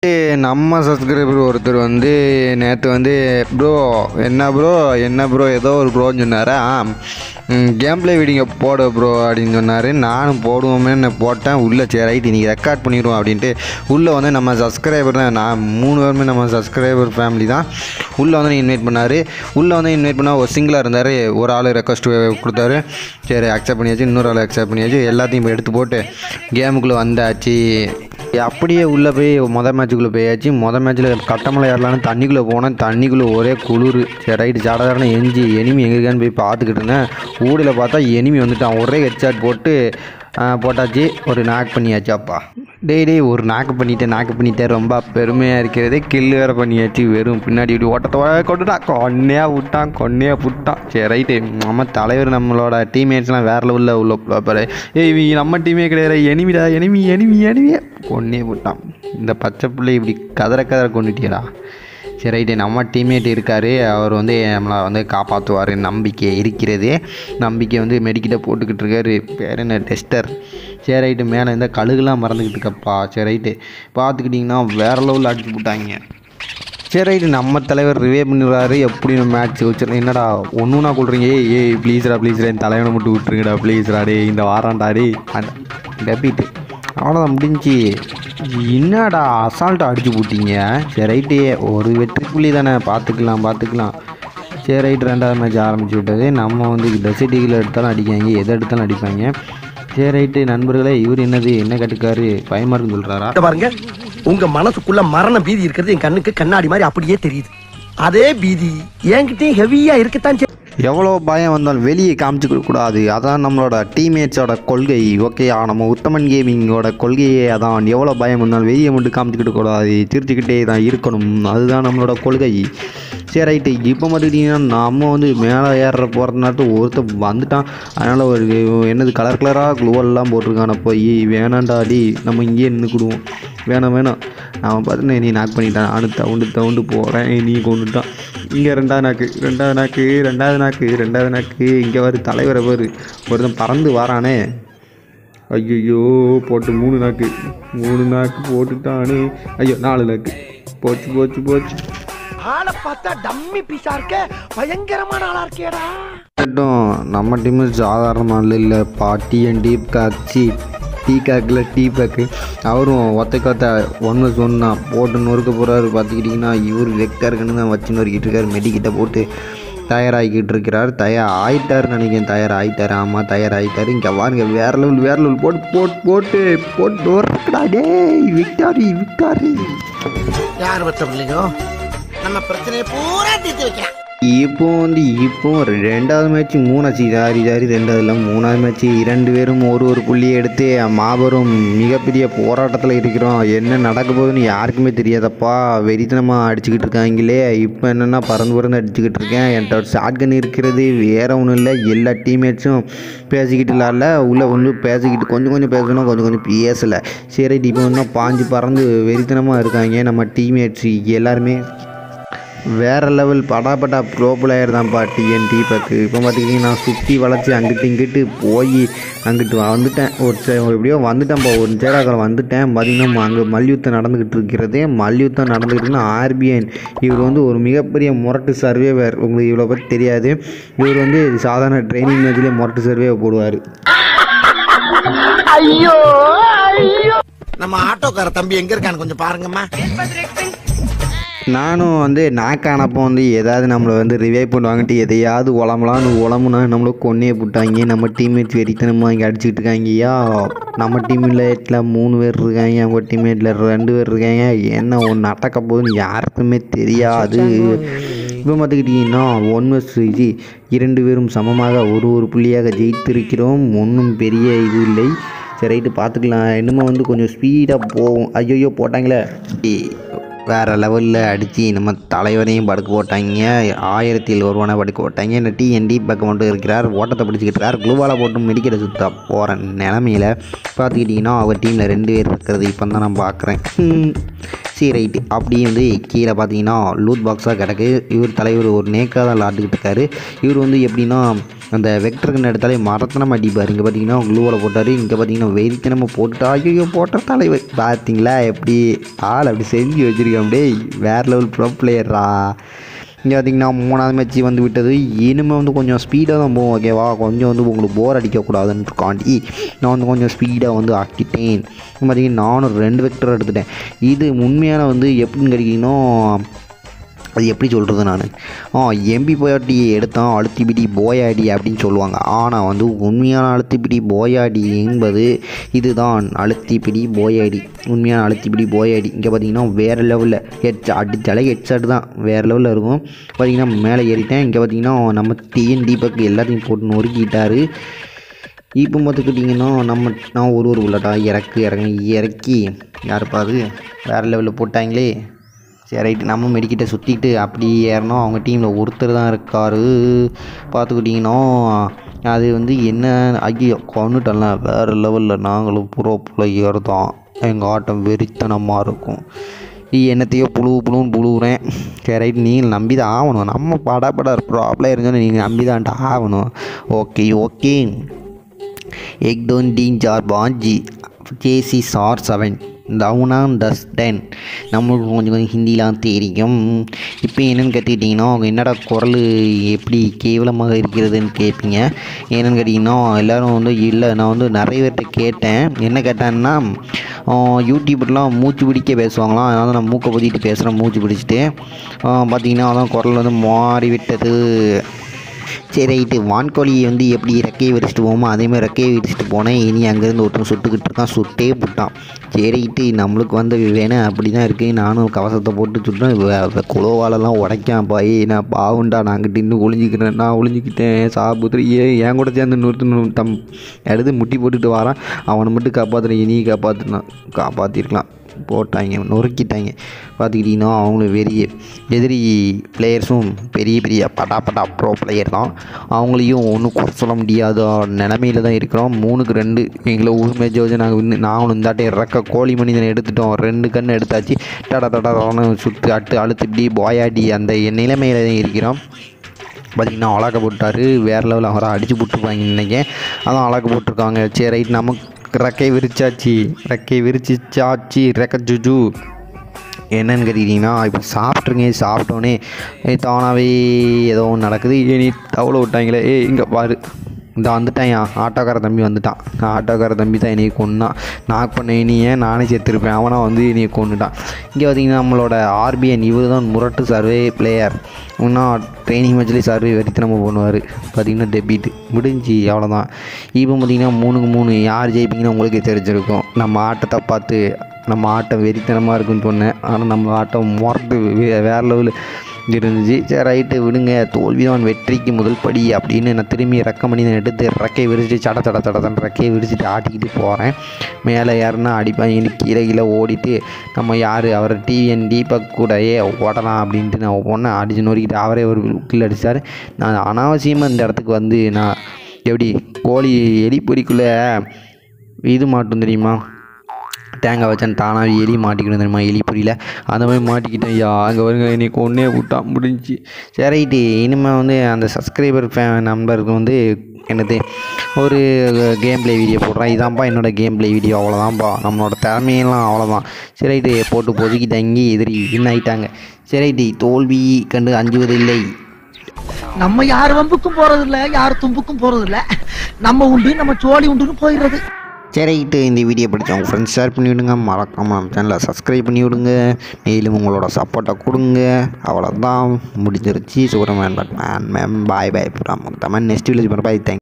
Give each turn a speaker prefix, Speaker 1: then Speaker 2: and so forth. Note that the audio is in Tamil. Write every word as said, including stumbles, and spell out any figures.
Speaker 1: நம்ம சப்ஸ்கிரைபர் ஒருத்தர் வந்து நேற்று வந்து ப்ரோ என்ன ப்ரோ என்ன ப்ரோ ஏதோ ஒரு ப்ரோன்னு சொன்னார். கேம் ப்ளே வீடியோ போட ப்ரோ அப்படின்னு சொன்னார். நானும் போடுவோமேன்னு போட்டேன். உள்ளே சரி ரைட் இன்றைக்கி ரெக்கார்ட் பண்ணிடுவோம் அப்படின்ட்டு உள்ளே வந்து நம்ம சப்ஸ்கிரைபர் தான், நான் மூணு பேருமே நம்ம சப்ஸ்கிரைபர் ஃபேமிலி தான். உள்ளே வந்து இன்வைட் பண்ணார். உள்ளே வந்து இன்வைட் பண்ணால் ஒரு சிங்கிளாக இருந்தார். ஒரு ஆள் ரெக்வஸ்ட் கொடுத்தாரு. சரி அக்செப்ட் பண்ணியாச்சு. இன்னொரு ஆள் அக்செப்ட் பண்ணியாச்சு. எல்லாத்தையும் இப்போ எடுத்து போட்டு கேமுக்குள்ளே வந்தாச்சு. அப்படியே உள்ளே போய் மொதல் மேட்ச்சுக்குள்ளே போயாச்சு. மொதல் மேட்ச்சில் கட்டமலை ஏறலான்னு தண்ணிக்குள்ளே போனேன். தண்ணிக்குள்ளே ஒரே குளிர். சரி ரைட்டு சாடாதாரண எஞ்சி எனிமி எங்கே இருக்கான்னு போய் பார்த்துக்கிட்டு இருந்தேன். ஊடில் பார்த்தா எனிமி வந்துட்டான். ஒரே ஹெட்ஷாட் போட்டு போட்டாச்சு. ஒரு நாக் பண்ணியாச்சு. அப்பா டெய் டே ஒரு நாக்கு பண்ணிவிட்டேன் நாக்கு பண்ணிவிட்டேன் ரொம்ப பெருமையாக இருக்கிறதே. கில்லு வேறு பண்ணியாச்சு. வெறும் பின்னாடி இப்படி ஓட்டத்தை கொண்டுட்டான். கொன்னையாக விட்டான் கொன்னையாக விட்டான். சரி ரைட்டு நம்ம தலைவர் நம்மளோட டீம்மேட்ஸ்லாம் வேறு லெவலில் உள்ள பாரு. ஏய் நம்ம டீமே கிடையாது. எனிமிடா எனிமி எனிமி எனிமியே கொன்னே விட்டான். இந்த பச்சை பிள்ளை இப்படி கதற கதற கொண்டுட்டியடா. சரி ரைட்டு நம்ம டீம்மேட் இருக்கார். அவர் வந்து நம்மளை வந்து காப்பாற்றுவார் நம்பிக்கை இருக்கிறது. நம்பிக்கை வந்து மெடிக்கிட்ட போட்டுக்கிட்டு இருக்காரு. பேர் என்ன டெஸ்டர். சரி ரைட்டு மேலே இந்த கழுகுலாம் மறந்துக்கிட்டு இருக்கப்பா. சரி ரைட்டு பார்த்துக்கிட்டிங்கன்னா வேறு லெவலில் அடிச்சு போட்டாங்க. சரி ரைட்டு நம்ம தலைவர் ரிவே பண்ணிடுறாரு. எப்படி நம்ம மேட்ச் வச்சுருந்தேன். என்னடா ஒன்றுனா கொடுறீங்க. ஏய் ஏய் ப்ளீஸ்ரா ப்ளீஸ்ரா என் தலைவனை மட்டும் விட்டுருங்கடா ப்ளீஸ்ரா டே இந்த வாராண்டாடி டெபிட்டு அவ்வளோதான் முடிஞ்சு. என்னடா அசால்ட்டாக அடிச்சு போட்டிங்க. சரி ரைட்டு ஒரு வெற்றி புள்ளி தானே பார்த்துக்கலாம் பார்த்துக்கலாம். சரி ரைட்டு ரெண்டாவது மேட்ச் ஆரம்பிச்சு விட்டது. நம்ம வந்து டெசிட்டிகள் எடுத்தாலும் அடிக்காங்க, எதை எடுத்தாலும் அடிப்பாங்க. சரி ரைட்டு நண்பர்களே, இவர் என்னது என்ன கட்டுக்காரு பயமாக இருக்குன்னு சொல்கிறாரா
Speaker 2: பாருங்க. உங்கள் மனசுக்குள்ளே மரண பீதி இருக்கிறது என் கண்ணுக்கு கண்ணாடி மாதிரி அப்படியே தெரியுது. அதே பீதி என்கிட்டையும் ஹெவியாக இருக்கத்தான்.
Speaker 1: எவ்வளோ பயம் வந்தாலும் வெளியே காமிச்சிக்க கூடாது. அதான் நம்மளோட டீம்மேட்ஸோட கொள்கை. ஓகே நம்ம உத்தமன் கேமிங்கோட கொள்கையே அதான். எவ்வளோ பயம் வந்தாலும் வெளியே மட்டும் காமிச்சிக்கிட்டு கூடாது, சிரிச்சுக்கிட்டே தான் இருக்கணும். அதுதான் நம்மளோட கொள்கை. சரி ரைட்டு இப்போ பார்த்துக்கிட்டிங்கன்னா நம்ம வந்து மேலே ஏறுற போகிற நேரத்தில் ஒருத்தர் வந்துட்டான். அதனால் ஒரு என்னது கலர் கலராக க்ளூவெல்லாம் போட்டிருக்கான போய் வேணாண்டாடி நம்ம இங்கேயே நின்றுக்கிடுவோம். வேணாம் வேணாம் அவன் பார்த்து நீ நாக் பண்ணிட்டான். அனு தவுண்டு தவுண்டு போகிறேன் நீ கொண்டுட்டான். இங்கே ரெண்டாவது நாக்கு ரெண்டாவது நாக்கு ரெண்டாவது நாக்கு ரெண்டாவது நாக்கு இங்கே வரு தலைவரை வரு ஒருத்தன் பறந்து வாரானே. ஐயோ போட்டு மூணு நாக்கு மூணு நாக்கு போட்டுட்டானே. ஐயோ நாலு நாக்கு போச்சு போச்சு போச்சு.
Speaker 2: ஆளை பார்த்தா டம்மி பீஸா இருக்க பயங்கரமான ஆளா இருக்கேடா.
Speaker 1: நம்ம டீமு சாதாரணமாக இல்லை பாட்டி அண்ட் டீப் காட்சி டீ காக்கில் டீ பேக்கு. அவரும் ஒத்தைக்கு ஒத்த ஒன்று சொன்னா போட்டு நொறுக்க போகிறாரு. பார்த்துக்கிட்டிங்கன்னா இவர் வெக்காருக்குன்னு தான் வச்சு நொறுக்கிட்டு இருக்காரு. மெடிக்கிட்ட போட்டு தயாராகிக்கிட்டு இருக்கிறார். தயார் ஆகிட்டாருன்னு நினைக்கிறேன். தயார் ஆகிட்டார். ஆமாம் தயார் ஆகிட்டார். இங்கே வாருங்க வேறு லெவல் வேறு லெவல் போட்டு போட்டு போட்டு போட்டு நொறுக்கடா டே. விக்டாரி விக்டாரி
Speaker 2: யார் வச்சோ நம்ம பிரச்சனையை பூரா தீர்த்து வைக்கலாம்.
Speaker 1: இப்போ வந்து இப்போ ரெண்டாவது மேட்ச்சு மூணாச்சு. சாரி சாரி ரெண்டாவது இல்லை மூணாவது மேட்ச்சு. இரண்டு பேரும் ஒரு ஒரு புள்ளியை எடுத்து மாபெரும் மிகப்பெரிய போராட்டத்தில் இருக்கிறோம். என்ன நடக்க போகுதுன்னு யாருக்குமே தெரியாதப்பா. வெறித்தனமாக அடிச்சுக்கிட்டு இருக்காங்களே. இப்போ என்னென்னா பறந்து பறந்து அடிச்சுக்கிட்டு இருக்கேன். என்கிட்ட ஒரு ஷாட்கன் இருக்கிறது. வேறு ஒன்றும் இல்லை. எல்லா டீம்மேட்ஸும் பேசிக்கிட்டு இல்லாத உள்ளே ஒன்று பேசிக்கிட்டு கொஞ்சம் கொஞ்சம் பேசணும் கொஞ்சம் கொஞ்சம் பேசலை. சரி இப்போ இன்னும் பாஞ்சு பறந்து வெறித்தனமாக இருக்காங்க நம்ம டீம்மேட்ஸ் எல்லாருமே. வேறு லெவல் படாபட்டா ப்ரோ பிளேயர் தான்ப்பா டிஎன் டீ பேக்கு. இப்போ பார்த்துக்கிட்டிங்கன்னா நான் சுற்றி வளைச்சி அங்கிட்டு இங்கிட்டு போய் அங்கிட்டு வந்துட்டேன். ஒரு எப்படியோ வந்துட்டேன்ப்பா. ஒரு சேடாக்கில் வந்துட்டேன். பார்த்திங்கன்னா அங்கே மல்யுத்தம் நடந்துக்கிட்டு இருக்கிறது. மல்யுத்தம் நடந்துக்கிட்டுன்னா ஆர்பிஎன் இவர் வந்து ஒரு மிகப்பெரிய முரட்டு சர்வேவர். உங்களுக்கு இவ்வளோ பற்றி தெரியாது. இவர் வந்து சாதாரண ட்ரைனிங் மேட்ச்லேயே முரட்டு சர்வே போடுவார்.
Speaker 2: ஐயோ ஐயோ நம்ம ஆட்டோக்கார தம்பி எங்கே இருக்கான்னு கொஞ்சம் பாருங்கம்மா.
Speaker 1: நானும் வந்து நாக்கானப்போ வந்து எதாவது நம்மளை வந்து ரிவைவ் பண்ணுவாங்கட்டு எதையாவது உளம்பலான்னு உளம்புனா நம்மளை கொன்னே போட்டாங்க. நம்ம டீம்மேட்ஸ் வெறித்தனமாக இங்கே அடிச்சுக்கிட்டு இருக்காங்கய்யா. நம்ம டீம்லேட்டில் மூணு பேர் இருக்காங்க. அவங்க டீம்மேட்டில் ரெண்டு பேர் இருக்காங்க. என்ன ஒன்று அட்டக்க போகுதுன்னு யாருக்குமே தெரியாது. இப்போ பார்த்துக்கிட்டிங்கன்னா ஒன் வர்ஸ் இது இரண்டு பேரும் சமமாக ஒரு ஒரு புள்ளியாக ஜெயித்திருக்கிறோம். ஒன்றும் பெரிய இது இல்லை. சரி ரைட்டு பார்த்துக்கலாம். இன்னமும் வந்து கொஞ்சம் ஸ்பீடாக போகும். ஐயோ போட்டாங்களே. வேறு லெவலில் அடித்து நம்ம தலைவரையும் படுக்க போட்டாங்க. ஆயிரத்தில் ஒருவனை படுக்க போட்டாங்க. இந்த டிஎன் டீ பக்கம் மட்டும் இருக்கிறார். ஓட்டத்தை பிடிச்சிக்கிட்டு இருக்கார். க்ளூவால் போட்டு மெடிக்கிற சுத்தா போகிற நிலமையில் பார்த்துக்கிட்டிங்கன்னா அவர் டீமில் ரெண்டு பேர் இருக்கிறது இப்போ தான் நான் பார்க்குறேன்.
Speaker 3: சரி ரைட்டு. அப்படியே வந்து கீழே பார்த்தீங்கன்னா லூட் பாக்ஸாக கிடக்கு. இவர் தலைவர் ஒரு நேக்காக தான் விளாண்டுக்கிட்டு இருக்காரு. இவர் வந்து எப்படின்னா அந்த வெக்டருக்கு எடுத்தாலே மரத்தனமாக அடிப்பார். இங்கே பார்த்தீங்கன்னா க்ளூவில் போட்டார். இங்கே பார்த்தீங்கன்னா வெறித்தனமாக போட்டுட்டா. ஐயோ போட்ட தலைவர் பார்த்தீங்களா எப்படி ஆள் அப்படி செஞ்சு வச்சுருக்கேன். அப்படியே வேறு லெவல் ப்ரோ பிளேயரா. இங்கே பார்த்திங்கன்னா மூணாவது மேட்ச்சு வந்து விட்டது. இனிமேல் வந்து கொஞ்சம் ஸ்பீடாக தான் போவோம் ஓகேவா. கொஞ்சம் வந்து உங்களுக்கு போர் அடிக்கக்கூடாதுன்னுக்காண்டி நான் வந்து கொஞ்சம் ஸ்பீடாக வந்து ஆக்கிட்டேன். பார்த்திங்கன்னா நானும் ரெண்டு வெக்டர் எடுத்துட்டேன். இது உண்மையான வந்து எப்படின்னு கிடைக்கணும், அது எப்படி சொல்கிறது நான் ஆ எம்பி போயாட்டி எடுத்தான் அழுத்திப்பிடி போயாடி அப்படின்னு சொல்லுவாங்க. ஆனால் வந்து உண்மையான அழுத்திப்பிடி போயாடி என்பது இதுதான். அழுத்திப்பிடி போயாடி உண்மையான அழுத்திப்பிடி போயாடி. இங்கே பார்த்தீங்கன்னா வேறு லெவலில் ஹெட் அடித்தாலே ஹெட் ஷாட் தான் வேறு லெவலில் இருக்கும். பார்த்திங்கன்னா மேலே ஏறிட்டேன். இங்கே பார்த்திங்கன்னா நம்ம டிஎன் தீபக் எல்லாத்தையும் போட்டு நொறுக்கிட்டார். இப்போ பார்த்துக்கிட்டிங்கன்னா நம்ம நான் ஒரு ஒரு உள்ளட்டா இறக்கு இறங்க இறக்கி யாருப்பா அது வேறு லெவலில் போட்டாங்களே. சரி ரைட்டு நம்ம மெடிக்கிட்ட சுற்றிட்டு அப்படி ஏறணும். அவங்க டீமில் ஒருத்தர் தான் இருக்கார். பார்த்துக்கிட்டிங்கன்னா அது வந்து என்ன ஐயோ கொண்டுட்டலாம் வேறு லெவலில். நாங்களும் ப்ரோ பிளேயர் தான். எங்கள் ஆட்டம் வெறித்தனமாக இருக்கும். என்னத்தையோ புழு புழுன்னு புழுவுறேன். சரி ரைட் நீங்கள் நம்பி தான் ஆகணும். நம்ம படப்பட ப்ரோ பிளேயர் சொன்னால் நீங்கள் நம்பி தான்ட்டு ஆகணும். ஓகே ஓகே எக் டோன் டீன் ஜார் பாஞ்சி ஜேசி சார் செவன் டவுனா டஸ் டென். நம்மளுக்கு கொஞ்சம் கொஞ்சம் ஹிந்திலாம் தெரியும். இப்போ என்னென்னு கேட்டுக்கிட்டிங்கன்னா அவங்க என்னடா குரல் எப்படி கேவலமாக இருக்கிறதுன்னு கேட்பீங்க. என்னென்னு கேட்டிங்கன்னா எல்லோரும் வந்து இல்லை நான் வந்து நிறைய பேர்கிட்ட கேட்டேன். என்ன கேட்டேன்னா யூடியூப்லாம் மூச்சு பிடிக்க பேசுவாங்களாம். அதனால் நான் மூக்கை பொத்திட்டு பேசுகிறேன் மூச்சு பிடிச்சிட்டு. பார்த்திங்கன்னா அதான் குரல் வந்து மாறி விட்டது. சரி ரைட்டு வான்கோழியை வந்து எப்படி ரெக்கையை விரிச்சிட்டு போவோமோ அதேமாதிரி ரெக்கையை விரிச்சிட்டு போனேன். இனி அங்கேருந்து ஒருத்தன் சுட்டுக்கிட்டு இருக்கான். சுட்டே போட்டான். சரிட்டு நம்மளுக்கு வந்து வேணும் அப்படி தான் இருக்குது. நானும் கவசத்தை போட்டு சுட்டேன். குளோவாலெல்லாம் உடைக்கான் பாய். நான் பாவுண்டா நான் அங்கிட்டு இன்னும் ஒளிஞ்சிக்கிறேன். நான் ஒளிஞ்சிக்கிட்டேன் சாபுத்திரி ஏ என் கூட சேர்ந்து நூறு தம் எடுத்து முட்டி போட்டுட்டு வரான். அவனை மட்டும் காப்பாற்றுறேன். இனி காப்பாற்றினான் காப்பாற்றிருக்கலாம் போட்டாங்க நொறுக்கிட்டாங்க. பார்த்துக்கிட்டிங்கன்னா அவங்களும் வெறிய எதிரி பிளேயர்ஸும் பெரிய பெரிய பட்டா பட்டா ப்ரோ பிளேயர் தான். அவங்களையும் ஒன்றும் குறை சொல்ல முடியாத நிலமையில தான் இருக்கிறோம். மூணுக்கு ரெண்டு எங்களை ஊர் மேட்ச் வச்சு நாங்கள் இன்னும் நாங்களும் இந்தாட்டே இறக்க கோழி மனிதனை எடுத்துட்டோம். ரெண்டு கன்று எடுத்தாச்சு. டடா டடான்னு சுட்டு அட்டு அழுத்துப்படி போயாடி அந்த நிலைமையில தான் இருக்கிறோம். பார்த்திங்கன்னா அழகாக போட்டார். வேறு லெவலில் அவரை அடித்து போட்டுருப்பாங்க நினைக்கிறேன். அதான் அழகாக போட்டிருக்காங்க. சரி ரைட் நமக்கு ரெக்கை விரிச்சாச்சு. ரெக்கை விரிச்சிச்சாச்சு ரெக்க ஜுஜு. என்னன்னு கேட்டிங்கன்னா இப்போ சாப்பிட்ருங்க. சாப்பிட்டோன்னே தானாகவே ஏதோ ஒன்று நடக்குது. ஏ நீ தவளை விட்டாங்களே. ஏ இங்கே பாரு இந்த வந்துட்டான். என் ஆட்டோக்கார தம்பி வந்துட்டான். ஆட்டோக்கார தம்பி தான் என்னையை கொண்டான். நான் பண்ண இனியே நானே சேர்த்துருப்பேன். அவனை வந்து என்னையை கொண்டுட்டான். இங்கே பார்த்திங்கன்னா நம்மளோட ஆர்பிஎன் இவர் தான் முரட்டு சர்வே பிளேயர். இன்னும் ட்ரைனிங் மேட்ச்லேயே சர்வே வெறித்தனமாக பண்ணுவார். பார்த்திங்கன்னா டெபிட் முடிஞ்சு அவ்வளோதான். இப்போ பார்த்திங்கன்னா மூணுக்கு மூணு யார் ஜெயிப்பீங்கன்னு உங்களுக்கே தெரிஞ்சிருக்கும். நம்ம ஆட்டத்தை பார்த்து நம்ம ஆட்டம் வெறித்தனமாக இருக்குன்னு சொன்னேன். ஆனால் நம்ம ஆட்டம் முரட்டு வே வேறு லெவலு இருந்துச்சு. சரி ரைட்டு விடுங்க தோல்விதான் வெற்றிக்கு முதல் படி அப்படின்னு நான் திரும்பி ரெக்க பண்ணி நான் எடுத்து ரெக்கையை விரிச்சிட்டு சட சட சடத்தன் ரெக்கையை விரிச்சிட்டு ஆட்டிக்கிட்டு போகிறேன். மேலே யாருன்னா அடிப்பாங்க கீழே கீழே ஓடிட்டு நம்ம யார் அவரை டிஎன் தீபக் கூடயே ஓடலாம் அப்படின்ட்டு நான் ஒவ்வொன்றா அடிச்சு நொறுக்கிட்டு அவரே ஒரு கீழே அடித்தார். நான் அனாவசியமாக இந்த இடத்துக்கு வந்து நான் எப்படி கோழி எலி பொறிக்குள்ளே இது மாட்டும் தெரியுமா தேங்காய் வச்சேன் தானாக எலி மாட்டிக்கணும் தெரியுமா எலி பொரியில் அந்த மாதிரி மாட்டிக்கிட்டேன். ஐயா அங்கே வருங்க இன்னைக்கு ஒன்றே விட்டா முடிஞ்சு. சரிட்டு இனிமேல் வந்து அந்த சப்ஸ்கிரைபர் ஃபே நம்பருக்கு வந்து என்னது ஒரு கேம் ப்ளே வீடியோ போடுறேன். இதான்ப்பா என்னோடய கேம் ப்ளே வீடியோ. அவ்வளோதான்ப்பா நம்மளோட திறமையெல்லாம் அவ்வளோதான். சரிட்டு போட்டு பொதுக்கி தங்கி எதிரி வின் ஆகிட்டாங்க. சரிட்டு தோல்வி கண்டு அஞ்சுவதில்லை.
Speaker 2: நம்ம யார் வம்புக்கும் போறதில்ல யார் தும்புக்கும் போறதில்ல. நம்ம உண்டு நம்ம சோழி உண்டுன்னு போயிடுறது.
Speaker 3: சரிட்டு இந்த வீடியோ பிடிச்ச உங்கள் ஃப்ரெண்ட்ஸ் ஷேர் பண்ணி விடுங்க. மறக்காமல் நம்ம சேனலை சப்ஸ்கிரைப் பண்ணி விடுங்க. மேலும் உங்களோட சப்போர்ட்டை கொடுங்க. அவ்வளோதான் முடிஞ்சிருச்சு. Superman batman ma'am bye bye. Tamil next village boy. Thank